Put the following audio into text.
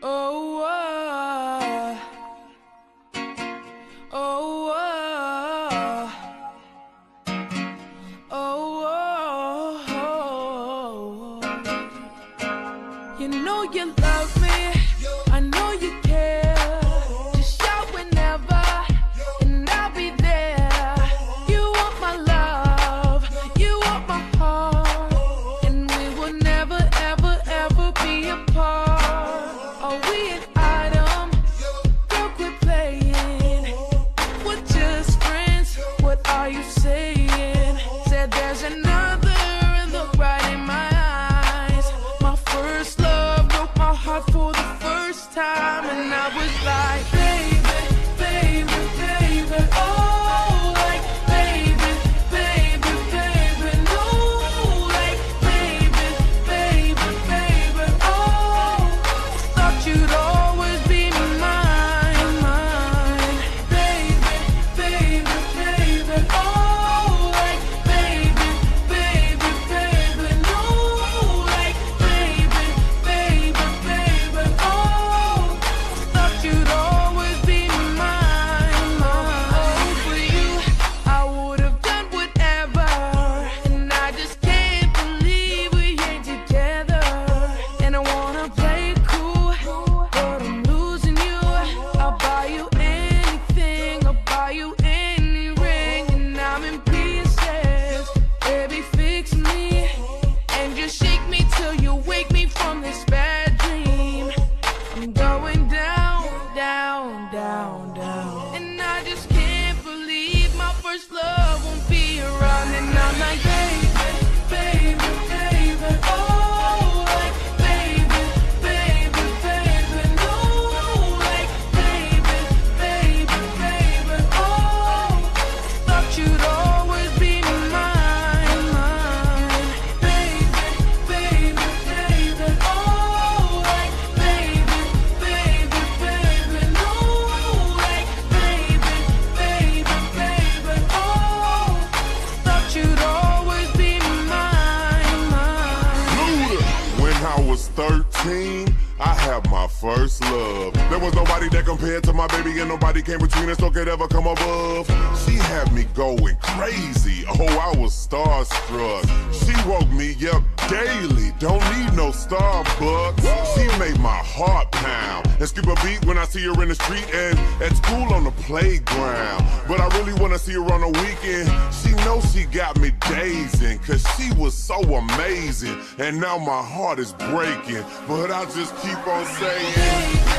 Oh, oh, oh, oh, oh. You know you love me, I know you care. Just shout whenever, and I'll be there. You want my love, you want my heart, and we will never, ever, ever be apart. Are we an item? Girl, quit playing. We're just friends, what are you saying? Said there's another and look right in my eyes. My first love broke my heart for the first time, and I was like, baby, baby, baby, oh, like, baby, baby, baby, no, like, baby, baby, baby, oh, thought you'd always be mine, mine, baby, baby, baby, oh, like, baby, baby, baby, no, like, baby, baby, baby, oh, thought you'd always be mine, mine. For you, I would have done whatever, and I just can't believe we ain't together. And I wanna play it cool, but I'm losing you. I'll buy you anything, I'll buy you any ring, and I'm in pieces. Baby, fix me, and just shake me till you wake me from this bad dream. I'm going down, down, down, down, and I just can't believe my first love won't be around. And I'm like, baby, baby, baby, oh, like, baby, baby, baby, no, like, baby, baby, baby, oh, thought you'd always be mine, mine, baby, baby, baby, oh, like, baby, baby, baby, no, like, baby, baby, baby, oh, thought you'd always be mine, mine. Luda. When I was 13, I had my first love. There was nobody that compared to my baby, and nobody came between us or could ever come above. She had me going crazy. Oh, I was starstruck. She woke me up daily. Don't need no Starbucks. She made my heart pound and skip a beat when I see her in the street and at school on the playground. But I really wanna see her on the weekend. She knows she got me dazing, cause she was so amazing. And now my heart is breaking, but I just keep on saying,